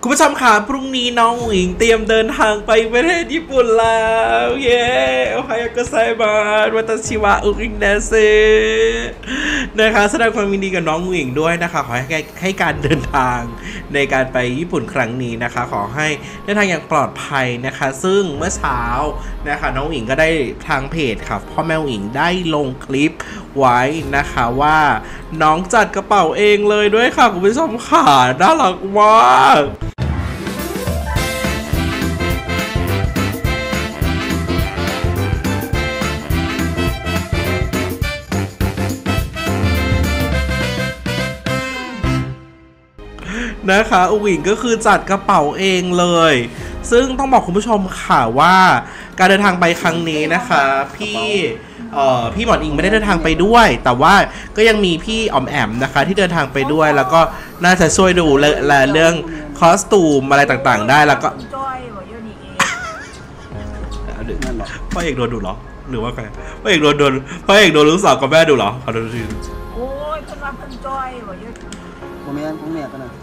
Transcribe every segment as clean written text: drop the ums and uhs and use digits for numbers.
คุณผู้ชมค่ะพรุ่งนี้น้องหญิงเตรียมเดินทางไปประเทศญี่ปุ่นแล้วเย้โอไฮโอโกไซมาวัตชิวะอุริงเนเซนะคะแสดงความยินดีกับน้องหญิงด้วยนะคะขอให้การเดินทางในการไปญี่ปุ่นครั้งนี้นะคะขอให้เดินทางอย่างปลอดภัยนะคะซึ่งเมื่อเช้านะคะน้องหญิงก็ได้ทางเพจค่ะพ่อแม่หญิงได้ลงคลิปไว้นะคะว่าน้องจัดกระเป๋าเองเลยด้วยค่ะคุณผู้ชมค่ะน่ารักมากนะคะอุ๋งอิงก็คือจัดกระเป๋าเองเลยซึ่งต้องบอกคุณผู้ชมค่ะว่าการเดินทางไปครั้งนี้นะคะพี่หมอนอิงไม่ได้เดินทางไปด้วยแต่ว่าก็ยังมีพี่ออมแอมนะคะที่เดินทางไปด้วยแล้วก็น่าจะช่วยดูแลเรื่องคอสตูมอะไรต่างๆได้แล้วก็พ่อเอกโดนดูเหรอหรือว่าใครพ่อเอกโดนลูกสาวกับแม่ดูเหรอขอดูทีโอ้ยคนว่าคนจอยว่าเยอะของแม่กันนะ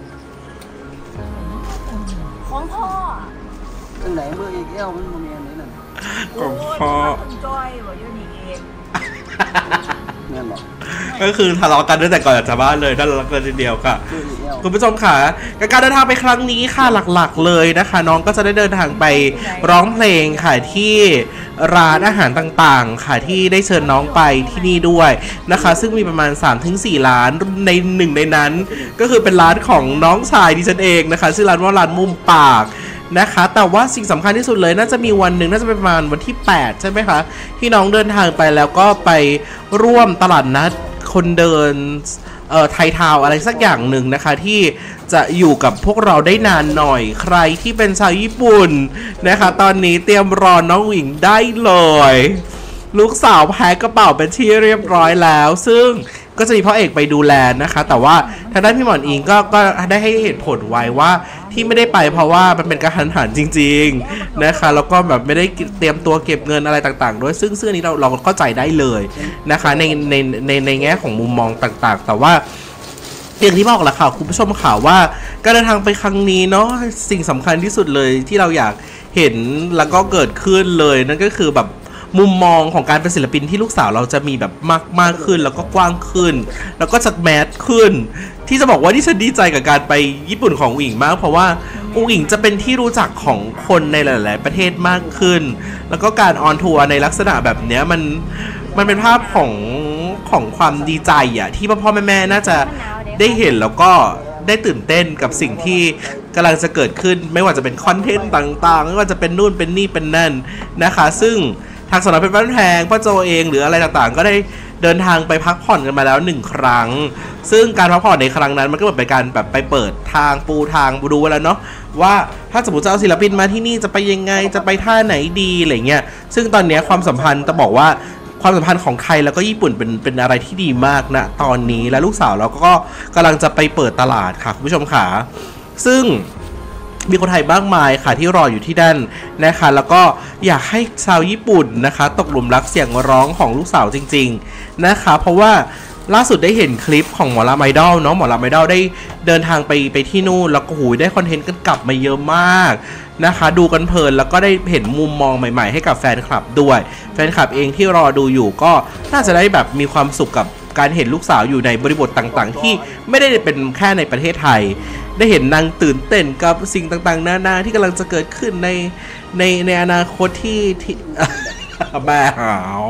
ของพ่อจังไหนเมื่อเอกเอลมันโมเมนต์นี่นั่นของพ่อคนจอยว่าเยอะนี่เองเนี่ยหรอก็คือทะเลาะกันตั้งแต่ก่อนจากบ้านเลยน่ารักเลยทีเดียวค่ะคุณผู้ชมค่ะการเดินทางไปครั้งนี้ค่ะหลักๆเลยนะคะน้องก็จะได้เดินทางไปร้องเพลงค่ะที่ร้านอาหารต่างๆค่ะที่ได้เชิญน้องไปที่นี่ด้วยนะคะซึ่งมีประมาณ 3-4 ร้านในหนึ่งในนั้นก็คือเป็นร้านของน้องชายดิฉันเองนะคะชื่อร้านว่าร้านมุมปากนะคะแต่ว่าสิ่งสำคัญที่สุดเลยน่าจะมีวันหนึ่งน่าจะเป็นประมาณวันที่8ใช่ไหมคะที่น้องเดินทางไปแล้วก็ไปร่วมตลาดนัดคนเดินไทยทาวอะไรสักอย่างหนึ่งนะคะที่จะอยู่กับพวกเราได้นานหน่อยใครที่เป็นชาวญี่ปุ่นนะคะตอนนี้เตรียมรอน้องหญิงได้เลยลูกสาวแพ็คกระเป๋าเป็นที่เรียบร้อยแล้วซึ่งก็จะมีพ่อเอกไปดูแลนะคะแต่ว่าทางด้านพี่หมอนอิงก็ได้ให้เหตุผลไว้ว่าที่ไม่ได้ไปเพราะว่ามันเป็นกระทันหันจริงๆนะคะแล้วก็แบบไม่ได้เตรียมตัวเก็บเงินอะไรต่างๆด้วยซึ่งอันนี้เราเข้าใจได้เลยนะคะในแง่ของมุมมองต่างๆแต่ว่าอย่างที่บอกแหละค่ะคุณผู้ชมข่าวว่าการเดินทางไปครั้งนี้เนาะสิ่งสำคัญที่สุดเลยที่เราอยากเห็นแล้วก็เกิดขึ้นเลยนั่นก็คือแบบมุมมองของการเป็นศิลปินที่ลูกสาวเราจะมีแบบมากขึ้นแล้วก็กว้างขึ้นแล้วก็จัดแมสขึ้นที่จะบอกว่าที่ฉันดีใจกับการไปญี่ปุ่นของอุ๋งอิงมากเพราะว่าอุ๋งอิงจะเป็นที่รู้จักของคนในหลายๆประเทศมากขึ้นแล้วก็การออนทัวร์ในลักษณะแบบนี้มันเป็นภาพของความดีใจอ่ะที่พ่อแม่น่าจะได้เห็นแล้วก็ได้ตื่นเต้นกับสิ่งที่กำลังจะเกิดขึ้นไม่ว่าจะเป็นคอนเทนต์ต่างๆไม่ว่าจะเป็นนู่นเป็นนี่เป็นนั่นนะคะซึ่งทางสำนักเพชรบ้านแพงพ่อโจเองหรืออะไรต่างๆก็ได้เดินทางไปพักผ่อนกันมาแล้ว1 ครั้งซึ่งการพักผ่อนในครั้งนั้นมันก็เหมือนเป็นการแบบไปเปิดทางปูทางดูแล้วเนาะว่าถ้าสมมติจะเอาศิลปินมาที่นี่จะไปยังไงจะไปท่าไหนดีอะไรเงี้ยซึ่งตอนนี้ความสัมพันธ์จะบอกว่าความสัมพันธ์ของไทยแล้วก็ญี่ปุ่นเป็นอะไรที่ดีมากนะตอนนี้และลูกสาวเราก็กำลังจะไปเปิดตลาดค่ะคุณผู้ชมค่ะซึ่งมีคนไทยมากมายค่ะที่รออยู่ที่นั่นนะคะแล้วก็อยากให้ชาวญี่ปุ่นนะคะตกหลุมรักเสียงร้องของลูกสาวจริงๆนะคะเพราะว่าล่าสุดได้เห็นคลิปของหมอลำไอดอลเนาะหมอลำไอดอลได้เดินทางไปที่นู่นแล้วก็ได้คอนเทนต์กันกลับมาเยอะมากนะคะดูกันเพลินแล้วก็ได้เห็นมุมมองใหม่ๆให้กับแฟนคลับด้วยแฟนคลับเองที่รอดูอยู่ก็น่าจะได้แบบมีความสุขกับการเห็นลูกสาวอยู่ในบริบทต่างๆที่ไม่ได้เป็นแค่ในประเทศไทยได้เห็นนางตื่นเต้นกับสิ่งต่างๆนานาที่กำลังจะเกิดขึ้นในอนาคตที่แม่หาว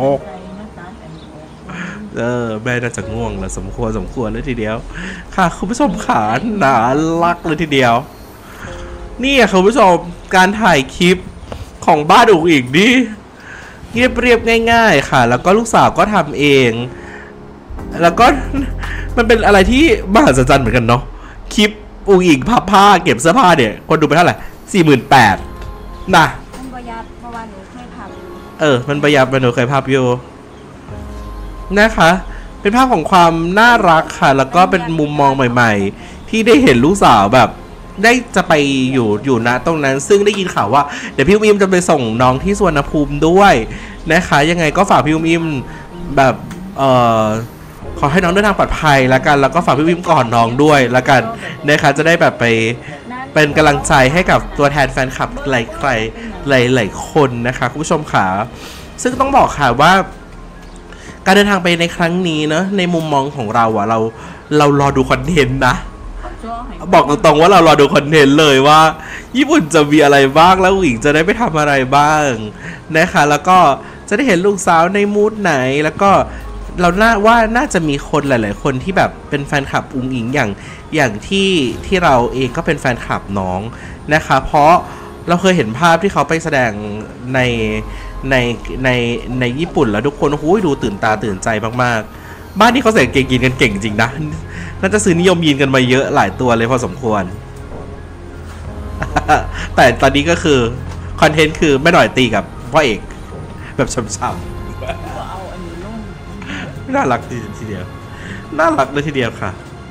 แม่น่าจะง่วงแล้วสมควรเลยทีเดียวค่ะคุณผู้ชมขาหนารักเลยทีเดียวนี่คุณผู้ชมการถ่ายคลิปของบ้านอุ๋งอิงนี่เรียบง่ายๆค่ะแล้วก็ลูกสาวก็ทำเองแล้วก็มันเป็นอะไรที่มหัศจรรย์เหมือนกันเนาะคลิปอุ๋งอิงพับผ้าเก็บเสื้อผ้าเนี่ยคนดูไปเท่าไหร่ 48,000 นะมันประหยัดเมื่อวานหนูเคยพับมันประหยัดหนูเคยพับอยู่นะคะเป็นภาพของความน่ารักค่ะแล้วก็เป็นมุมมองใหม่ๆที่ได้เห็นลูกสาวแบบได้จะไปอยู่ณตรงนั้นซึ่งได้ยินข่าวว่าเดี๋ยวพี่อุ้มอิมจะไปส่งน้องที่สุวรรณภูมิด้วยนะคะยังไงก็ฝากพี่อุ้มอิมแบบขอให้น้องเดินทางปลอดภัยแล้วกันแล้วก็ฝากพี่อุ้มก่อนน้องด้วยแล้วกันนะคะจะได้แบบไปเป็นกำลังใจให้กับตัวแทนแฟนคลับหลายคนนะคะคุณผู้ชมค่ะซึ่งต้องบอกค่ะว่าการเดินทางไปในครั้งนี้เนอะในมุมมองของเราอะเรารอดูคอนเทนต์นะบอกตรงๆว่าเรารอดูคอนเทนต์เลยว่าญี่ปุ่นจะมีอะไรบ้างแล้วอุ๋งจะได้ไปทำอะไรบ้างนะคะแล้วก็จะได้เห็นลูกสาวในมูดไหนแล้วก็เราน่าจะมีคนหลายๆคนที่แบบเป็นแฟนคลับอุ๋งอิงอย่างที่เราเองก็เป็นแฟนคลับน้องนะคะเพราะเราเคยเห็นภาพที่เขาไปแสดงในญี่ปุ่นแล้วทุกคนโอ้ยดูตื่นตาตื่นใจมากๆบ้านที่เขาใส่เกงยีนกันเก่งจริงนะน่าจะซื้อนิยมยีนกันมาเยอะหลายตัวเลยพอสมควร แต่ตอนนี้ก็คือคอนเทนต์คือไม่หน่อยตีกับพ่อเอกแบบช้ำๆน่ารักทีเดียวน่ารักเลยทีเดียวค่ะ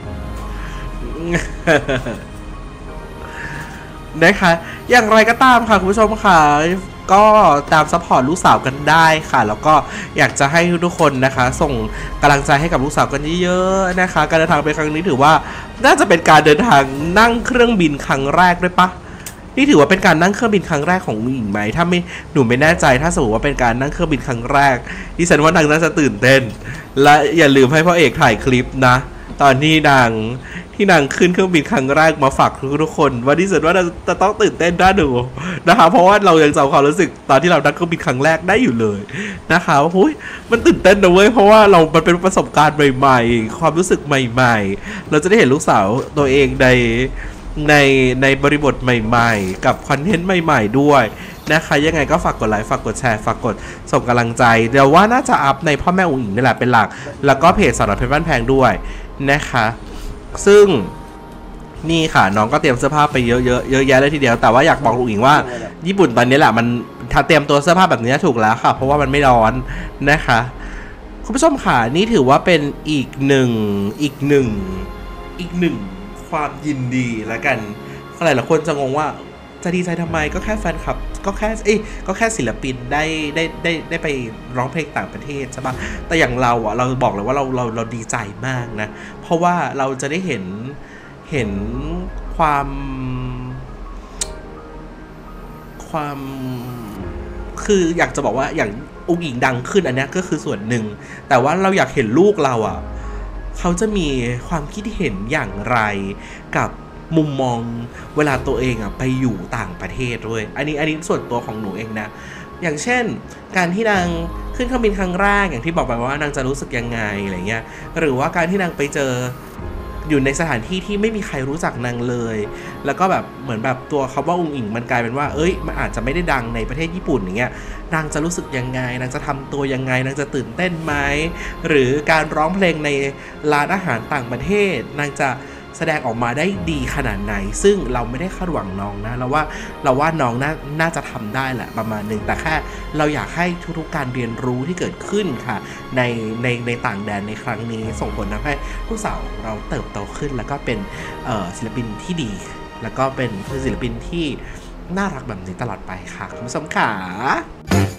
นะคะอย่างไรก็ตามค่ะคุณผู้ชมค่ะก็ตามซัพพอร์ตลูกสาวกันได้ค่ะแล้วก็อยากจะให้ทุกคนนะคะส่งกำลังใจให้กับลูกสาวกันเยอะๆนะคะการเดินทางไปครั้งนี้ถือว่าน่าจะเป็นการเดินทางนั่งเครื่องบินครั้งแรกด้วยปะนี่ถือว่าเป็นการนั่งเครื่องบินครั้งแรกของหญิงไหมถ้าไม่หนูไม่แน่ใจถ้าสมมติว่าเป็นการนั่งเครื่องบินครั้งแรกดิฉันว่านางน่าจะตื่นเต้นและอย่าลืมให้พ่อเอกถ่ายคลิปนะตอนที่นางขึ้นเครื่องบินครั้งแรกมาฝากทุกคนว่าดิฉันว่าจะต้องตื่นเต้นน่าดูนะคะเพราะว่าเรายังจำความรู้สึกตอนที่เรานั่งเครื่องบินครั้งแรกได้อยู่เลยนะคะโอ้ยมันตื่นเต้นนะเว้ยเพราะว่ามันเป็นประสบการณ์ใหม่ๆความรู้สึกใหม่ๆเราจะได้เห็นลูกสาวตัวเองในบริบทใหม่ๆกับคอนเทนต์ใหม่ๆด้วยนะคะยังไงก็ฝากกดไลค์ฝากกดแชร์ฝากกดส่งกำลังใจเดี๋ยวว่าน่าจะอัพในพ่อแม่อุ๋งอิงนี่แหละเป็นหลักแล้วก็เพจสาวน้อยเพชรบ้านแพงด้วยนะคะซึ่งนี่ค่ะน้องก็เตรียมเสื้อผ้าไปเยอะแยะเลยทีเดียวแต่ว่าอยากบอกอุ๋งอิงว่าญี่ปุ่นตอนนี้แหละมันถ้าเตรียมตัวเสื้อผ้าแบบนี้ถูกแล้วค่ะเพราะว่ามันไม่ร้อนนะคะคุณผู้ชมค่ะนี่ถือว่าเป็นอีกหนึ่งความยินดีแล้วกันหลายคนจะงงว่าจะดีใจทำไมก็แค่แฟนคลับก็แค่ศิลปินได้ไปร้องเพลงต่างประเทศใช่ปะแต่อย่างเราอ่ะเราบอกเลยว่าเราดีใจมากนะเพราะว่าเราจะได้เห็นความคืออยากจะบอกว่าอย่างอุ๋งอิงดังขึ้นอันนี้ก็คือส่วนหนึ่งแต่ว่าเราอยากเห็นลูกเราอ่ะเขาจะมีความคิดเห็นอย่างไรกับมุมมองเวลาตัวเองไปอยู่ต่างประเทศด้วยอันนี้ส่วนตัวของหนูเองนะอย่างเช่นการที่นางขึ้นเครื่องบินครั้งแรกอย่างที่บอกไปว่านางจะรู้สึกยังไงอะไรเงี้ยหรือว่าการที่นางไปเจออยู่ในสถานที่ที่ไม่มีใครรู้จักนางเลยแล้วก็แบบเหมือนแบบตัวคำว่าอุ๋งอิงมันกลายเป็นว่ามันอาจจะไม่ได้ดังในประเทศญี่ปุ่นอย่างเงี้ยนางจะรู้สึกยังไงนางจะทำตัวยังไงนางจะตื่นเต้นไหมหรือการร้องเพลงในร้านอาหารต่างประเทศนางจะแสดงออกมาได้ดีขนาดไหนซึ่งเราไม่ได้คาดหวังน้องนะเราว่าน้องน่าจะทำได้แหละประมาณนึงแต่แค่เราอยากให้ทุกๆการเรียนรู้ที่เกิดขึ้นค่ะในต่างแดนในครั้งนี้ส่งผลทำให้ลูกสาวเราเติบโตขึ้นแล้วก็เป็นศิลปินที่ดีแล้วก็เป็นศิลปินที่น่ารักแบบนี้ตลอดไปค่ะคุณผู้ชมค่ะ